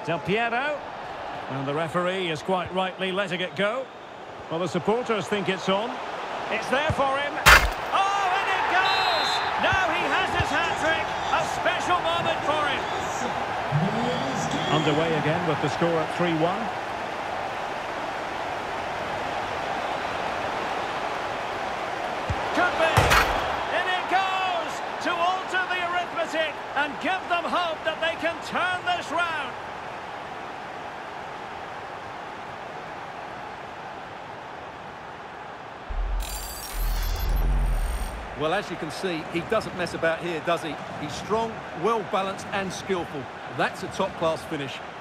Del Piero. And the referee is quite rightly letting it go. Well, the supporters think it's on. It's there for him. Oh, and it goes! Now he has his hat-trick. A special moment for him. Underway again with the score at 3-1. Could be. In it goes to alter the arithmetic and give them hope that they can turn this round. Well, as you can see, he doesn't mess about here, does he? He's strong, well-balanced and skillful. That's a top-class finish.